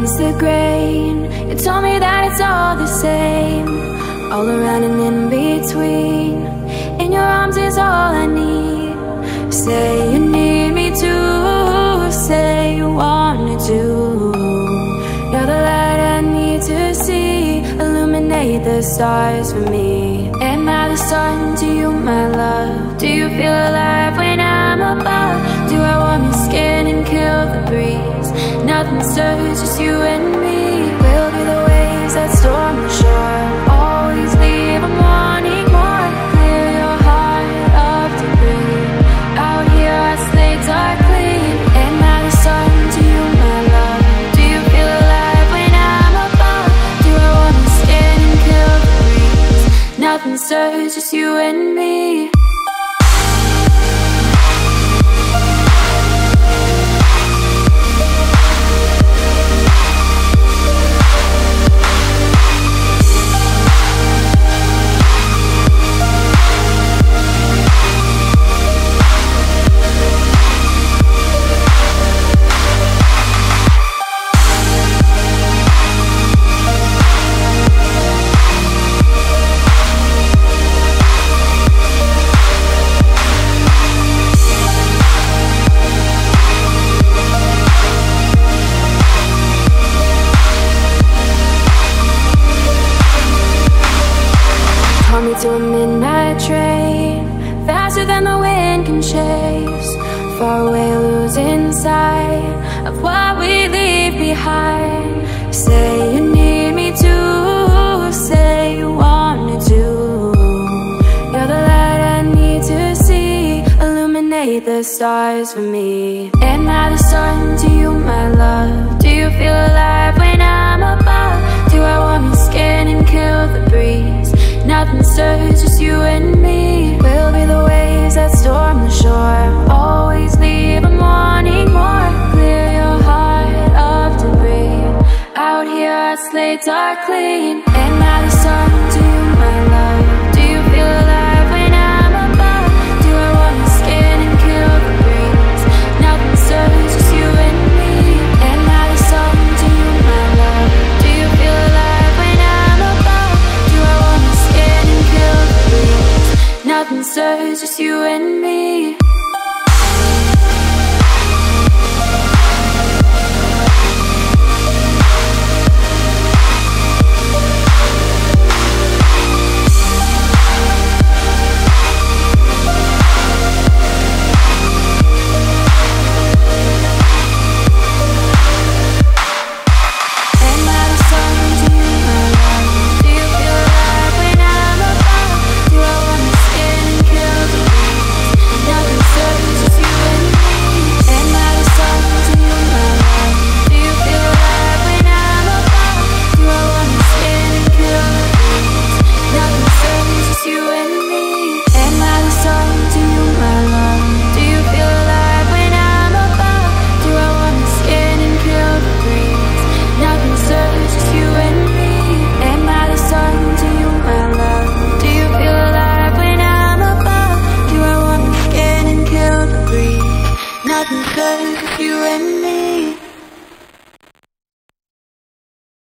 against the grain. You told me that it's all the same, all around and in between. In your arms is all I need. Say you need me to, say you want me to. You're the light I need to see, illuminate the stars for me. Am I the sun to you, my love? Do you feel alive when I'm above? Do I warm your skin and kill the breeze? Nothing stirs, just you and me. We'll be the waves that storm the shore. Always leave, I'm wanting more. Clear your heart of debris. Out here I slay dark clean. Am I the sun to you, my love? Do you feel alive when I'm above? Do I warm your skin and kill the breeze? Nothing stirs, just you and me. To a midnight train, faster than the wind can chase. Far away, losing sight of what we leave behind. Say you need me to, say you want me to. You're the light I need to see, illuminate the stars for me. Am I the sun to you, my love? Do you feel alive when I'm above? Do I warm your skin and kill the breeze? Nothing stirs, just you and me. We'll be the waves that storm the shore. Always leave, I'm wanting more. Clear your heart of debris. Out here I slay dark clean. Am I the sun to you, my love? Do you feel alive when I'm above? Do I warm your skin and kill the breeze? Nothing stirs, just you and me. Am I the sun to you, my love? Do you feel alive when I'm above? Do I warm your skin and kill the breeze? Nothing stirs, just you and me.